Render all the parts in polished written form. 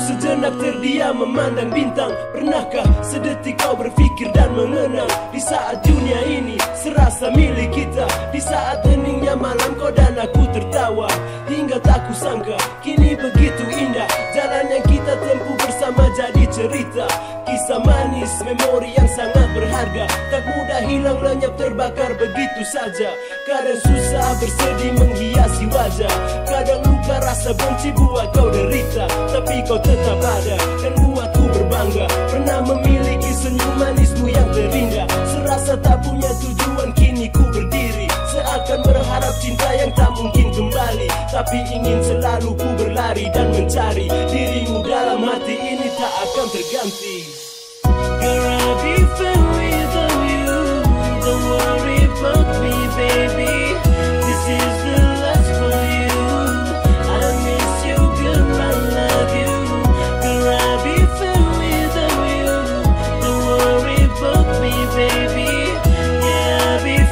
sejenak terdiam memandang bintang? Pernahkah sedetik kau berpikir dan mengenang? Di saat dunia ini serasa milik kita, di saat heningnya malam kau dan aku tertawa, hingga tak kusangka kini begitu indah jalan yang kita tempuh bersama jadi cerita. Kisah manis, memori yang sangat berharga, tak mudah hilang lenyap terbakar begitu saja. Kadang susah bersedih menghiasi wajah, kadang luka rasa benci buat kau derita, tapi kau tetap ada dan buatku berbangga. Pernah memiliki senyum manismu yang terindah, serasa tak punya tujuan kini ku berdiri, seakan berharap cinta yang tak mungkin kembali, tapi ingin selalu ku berlari dan mencari dirimu dalam hati ini tak akan terganti. Girl, I'll be fine without you. Don't worry about me, baby. This is the last for you. I miss you, girl, I love you. Girl, I'll be fine without you. Don't worry about me, baby. Yeah, I'll be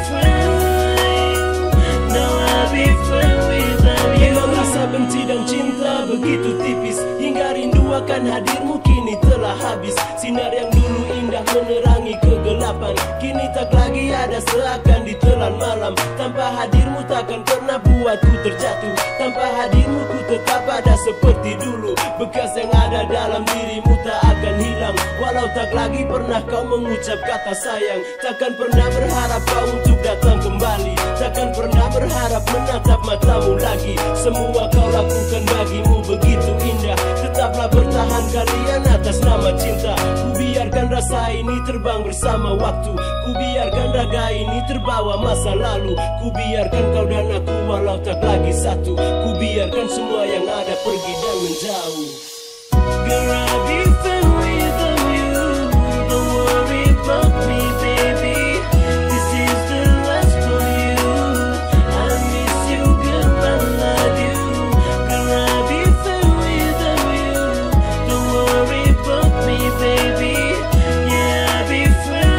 fine. No, I'll be fine without you. Memang rasa benci dan cinta begitu tipis, hingga rindu akan hadirmu kini telah habis. Sinar yang dulu indah menerangi kegelapan, kini tak lagi ada, seakan ditelan malam. Tanpa hadirmu takkan pernah buatku terjatuh, tanpa hadirmu ku tetap ada seperti dulu. Bekas yang ada dalam dirimu tak akan hilang, walau tak lagi pernah kau mengucap kata sayang. Takkan pernah berharap kau untuk datang kembali, takkan pernah berharap menatap matamu lagi. Semua kau lakukan bagimu begitu indah, tetaplah bertahan kalian atas nama cinta. Ku biarkan rasa ini terbang bersama waktu, ku biarkan raga ini terbawa masa lalu, ku biarkan kau dan aku walau tak lagi satu, ku biarkan semua yang ada pergi dan menjauh. Girl, I'll be fine without you. Don't worry about me, baby. This is the last for you. I miss you, girl, I love you. Girl, I'll be fine without you. Don't worry about me, baby. Yeah, I'll be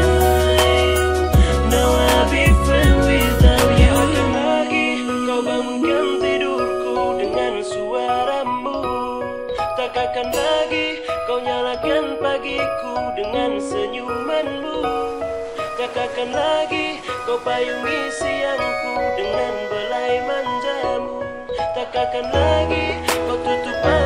fine. No, I'll be fine without you. Akan lagi kau bangunkan tidurku dengan suaramu, tak akan lagi kau nyalakan pagiku dengan senyumanmu, tak akan lagi kau payungi siangku dengan belai manjamu, tak akan lagi kau tutup